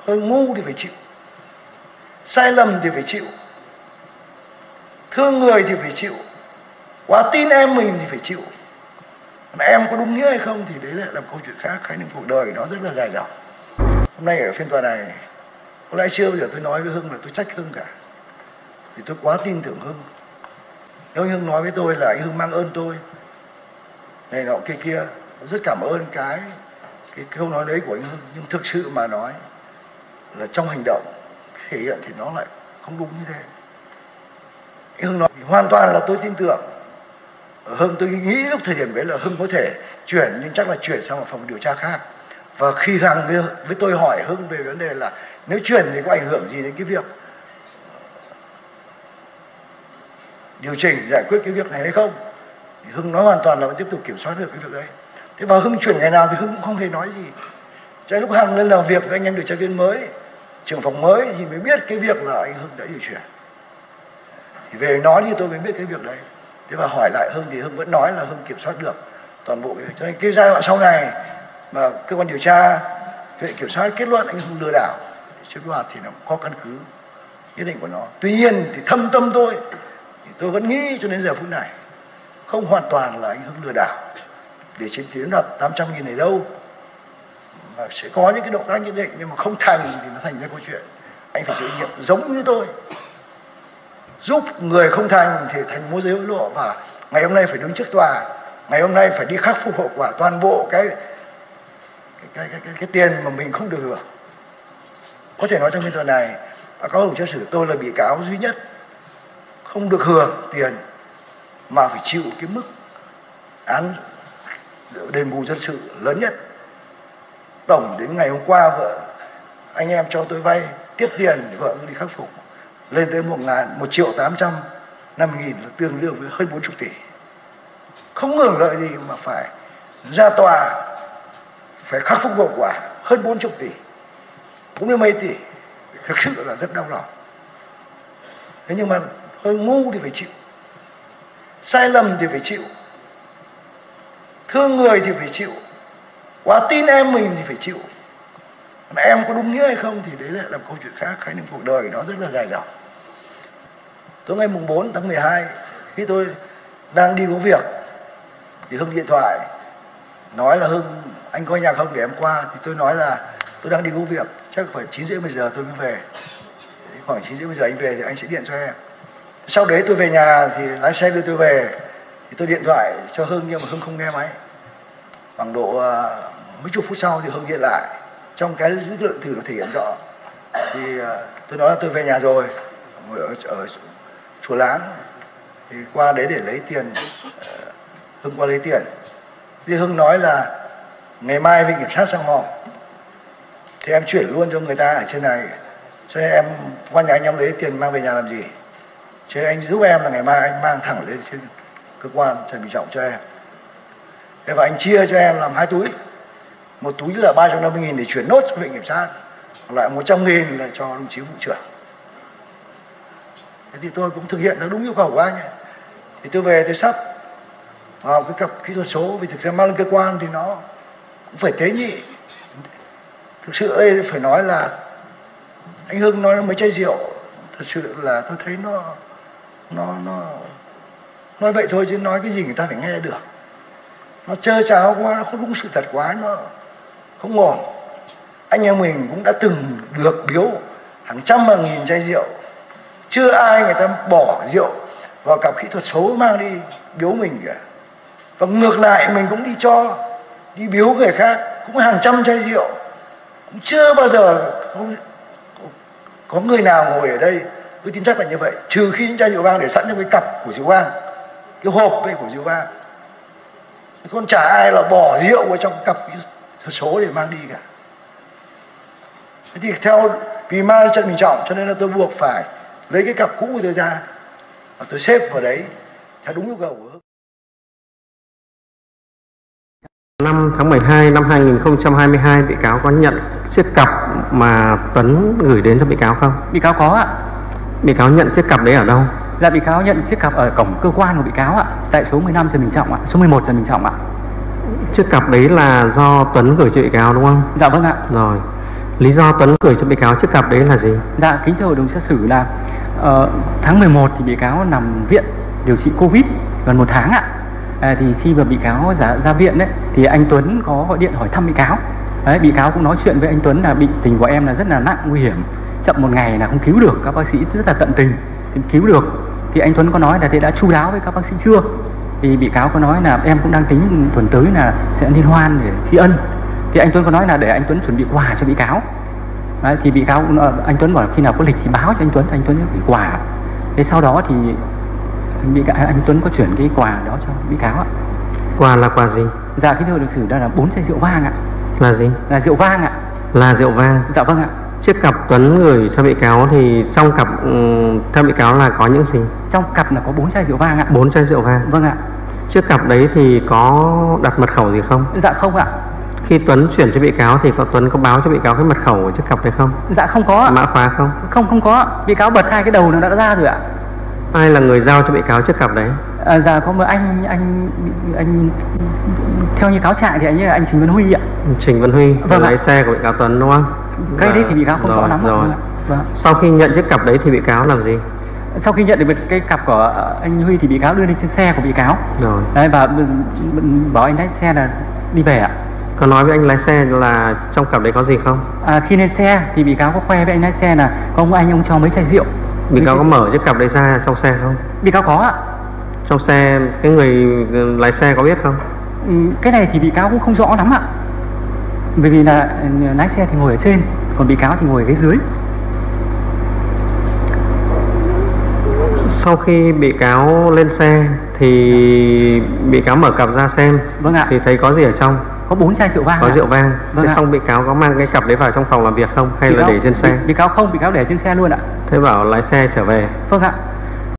Thôi ngu thì phải chịu, sai lầm thì phải chịu, thương người thì phải chịu, quá tin em mình thì phải chịu. Mà em có đúng nghĩa hay không thì đấy lại là một câu chuyện khác. Khái niệm cuộc đời nó rất là dài dòng. Hôm nay ở phiên tòa này, có lẽ chưa bao giờ tôi nói với Hưng là tôi trách Hưng cả, thì tôi quá tin tưởng Hưng. Nếu anh Hưng nói với tôi là anh Hưng mang ơn tôi này nọ kia kia, tôi rất cảm ơn cái câu nói đấy của anh Hưng. Nhưng thực sự mà nói là trong hành động thể hiện thì nó lại không đúng như thế. Anh Hưng nói hoàn toàn là tôi tin tưởng Hưng. Tôi nghĩ lúc thời điểm đấy là Hưng có thể chuyển, nhưng chắc là chuyển sang một phòng điều tra khác. Và khi Hằng với tôi hỏi Hưng về vấn đề là nếu chuyển thì có ảnh hưởng gì đến cái việc điều chỉnh giải quyết cái việc này hay không, thì Hưng nói hoàn toàn là vẫn tiếp tục kiểm soát được cái việc đấy. Thế và Hưng chuyển ngày nào thì Hưng cũng không hề nói gì. Cho lúc Hằng lên làm việc với anh em điều tra viên mới, trưởng phòng mới thì mới biết cái việc là anh Hưng đã điều chuyển. Thì về nói thì tôi mới biết cái việc đấy. Thế và hỏi lại Hưng thì Hưng vẫn nói là Hưng kiểm soát được toàn bộ cái việc. Cho nên cái giai đoạn sau này mà cơ quan điều tra, viện kiểm soát kết luận anh Hưng lừa đảo chiếm đoạt thì nó có căn cứ nhất định của nó. Tuy nhiên thì thâm tâm tôi thì tôi vẫn nghĩ cho đến giờ phút này không hoàn toàn là anh Hưng lừa đảo để chiếm đoạt 800.000 này đâu, mà sẽ có những cái động tác nhất định, nhưng mà không thành thì nó thành ra câu chuyện anh phải chịu trách nhiệm giống như tôi. Giúp người không thành thì thành môi giới hối lộ, và ngày hôm nay phải đứng trước tòa, ngày hôm nay phải đi khắc phục hậu quả toàn bộ cái tiền mà mình không được hưởng. Có thể nói trong phiên tòa này các hội đồng xét xử tôi là bị cáo duy nhất không được hưởng tiền mà phải chịu cái mức án đền bù dân sự lớn nhất. Tổng đến ngày hôm qua vợ anh em cho tôi vay tiếp tiền để vợ tôi đi khắc phục lên tới 1.850.000 là tương đương với hơn 40 tỷ. Không hưởng lợi gì mà phải ra tòa phải khắc phục hậu quả hơn 40 tỷ, cũng như mấy tỷ. Thực sự là rất đau lòng. Thế nhưng mà hơi ngu thì phải chịu, sai lầm thì phải chịu, thương người thì phải chịu, quá tin em mình thì phải chịu. Mà em có đúng nghĩa hay không thì đấy lại là một câu chuyện khác. Khái niệm cuộc đời nó rất là dài dòng. Tối ngày mùng 4 tháng 12 khi tôi đang đi có việc thì Hưng điện thoại nói là Hưng anh có nhà không để em qua. Thì tôi nói là tôi đang đi có việc, chắc phải 9:30 10 giờ tôi mới về. Khoảng 9:30 10 giờ anh về thì anh sẽ điện cho em. Sau đấy tôi về nhà thì lái xe đưa tôi về, thì tôi điện thoại cho Hưng nhưng mà Hưng không nghe máy. Khoảng độ mấy chục phút sau thì Hưng điện lại, trong cái dữ liệu thử nó thể hiện rõ. Thì tôi nói là tôi về nhà rồi, ở Chùa Láng, thì qua đấy để lấy tiền. Hưng qua lấy tiền thì Hưng nói là ngày mai viện kiểm sát sang họp thì em chuyển luôn cho người ta ở trên này, cho em qua nhà anh em lấy tiền mang về nhà làm gì, chứ anh giúp em là ngày mai anh mang thẳng lên trên cơ quan Trần Bình Trọng cho em. Thế và anh chia cho em làm 2 túi, một túi là 350.000 để chuyển nốt cho viện kiểm sát, còn lại 100.000 là cho đồng chí vụ trưởng. Thế thì tôi cũng thực hiện theo đúng yêu cầu của anh ấy. Thì tôi về tôi sắp vào cái cặp kỹ thuật số, vì thực ra mang lên cơ quan thì nó cũng phải tế nhị. Thực sự đây phải nói là anh Hưng nói mấy chai rượu, thật sự là tôi thấy nó nói vậy thôi, chứ nói cái gì người ta phải nghe được. Nó trơ tráo quá, nó không đúng sự thật quá, nó không ổn. Anh em mình cũng đã từng được biếu hàng trăm hàng nghìn chai rượu, chưa ai người ta bỏ rượu vào cặp kỹ thuật số mang đi biếu mình cả. Và ngược lại mình cũng đi biếu người khác cũng hàng trăm chai rượu, cũng chưa bao giờ có người nào ngồi ở đây với tin chắc là như vậy, trừ khi những chai rượu vang để sẵn trong cái cặp của rượu vang, cái hộp ấy của rượu vang. Còn chả ai là bỏ rượu vào trong cặp kỹ thuật số để mang đi cả. Thế thì vì mang Trần Bình Trọng cho nên là tôi buộc phải lấy cái cặp cũ của tôi ra và tôi xếp vào đấy theo đúng yêu cầu của Hưng. 5 tháng 12 năm 2022, bị cáo có nhận chiếc cặp mà Tuấn gửi đến cho bị cáo không? Bị cáo có ạ. Bị cáo nhận chiếc cặp đấy ở đâu? Dạ, bị cáo nhận chiếc cặp ở cổng cơ quan của bị cáo ạ, tại số 15 Trần Bình Trọng ạ, số 11 Trần Bình Trọng ạ. Chiếc cặp đấy là do Tuấn gửi cho bị cáo đúng không? Dạ vâng ạ. Rồi. Lý do Tuấn gửi cho bị cáo chiếc cặp đấy là gì? Dạ kính thưa hội đồng xét xử là tháng 11 thì bị cáo nằm viện điều trị Covid gần 1 tháng ạ. Thì khi mà bị cáo ra viện đấy thì anh Tuấn có gọi điện hỏi thăm bị cáo. Đấy, bị cáo cũng nói chuyện với anh Tuấn là bệnh tình của em là rất là nặng, nguy hiểm, chậm 1 ngày là không cứu được, các bác sĩ rất là tận tình thì cứu được. Thì anh Tuấn có nói là thế đã chu đáo với các bác sĩ chưa? Thì bị cáo có nói là em cũng đang tính tuần tới là sẽ liên hoan để tri ân. Thì anh Tuấn có nói là để anh Tuấn chuẩn bị quà cho bị cáo. Đấy, thì bị cáo anh Tuấn bảo là khi nào có lịch thì báo cho anh Tuấn sẽ gửi quà. Thế sau đó thì anh Tuấn có chuyển cái quà đó cho bị cáo ạ. Quà là quà gì? Dạ kính thưa luật sư, đó là 4 chai rượu vang ạ. Là gì? Là rượu vang ạ. Là rượu vang. Dạ vâng ạ. Chiếc cặp Tuấn gửi cho bị cáo thì trong cặp theo bị cáo là có những gì? Trong cặp là có 4 chai rượu vang ạ. 4 chai rượu vang. Vâng ạ. Chiếc cặp đấy thì có đặt mật khẩu gì không? Dạ không ạ. Khi Tuấn chuyển cho bị cáo thì Tuấn có báo cho bị cáo cái mật khẩu của chiếc cặp đấy không? Dạ không có ạ. Mã khóa không? Không có. Bị cáo bật 2 cái đầu nó đã ra rồi ạ. Ai là người giao cho bị cáo chiếc cặp đấy? Dạ có một anh theo như cáo trạng thì anh ấy là anh Trình Văn Huy ạ. Trình Văn Huy, vâng lái xe của bị cáo Tuấn đúng không? Cái đấy thì bị cáo không rõ lắm rồi. Vâng. Sau khi nhận chiếc cặp đấy thì bị cáo làm gì? Sau khi nhận được cái cặp của anh Huy thì bị cáo đưa lên trên xe của bị cáo. Rồi. Đấy, và bảo anh lái xe là đi về ạ. Có nói với anh lái xe là trong cặp đấy có gì không? Khi lên xe thì bị cáo có khoe với anh lái xe là có ông cho mấy chai rượu. Bị cáo có mở chiếc cặp đấy ra trong xe không? Bị cáo có ạ. Trong xe cái người lái xe có biết không? Cái này thì bị cáo cũng không rõ lắm ạ. Bởi vì là lái xe thì ngồi ở trên, còn bị cáo thì ngồi ở ghế dưới. Sau khi bị cáo lên xe thì bị cáo mở cặp ra xem. Vâng ạ. Thì thấy có gì ở trong? Có 4 chai rượu vang. Có rượu vang. Vâng Thế ạ. xong bị cáo có mang cái cặp đấy vào trong phòng làm việc không? Hay là để trên xe? Bị cáo không, bị cáo để trên xe luôn ạ. Thế bảo lái xe trở về. Vâng ạ.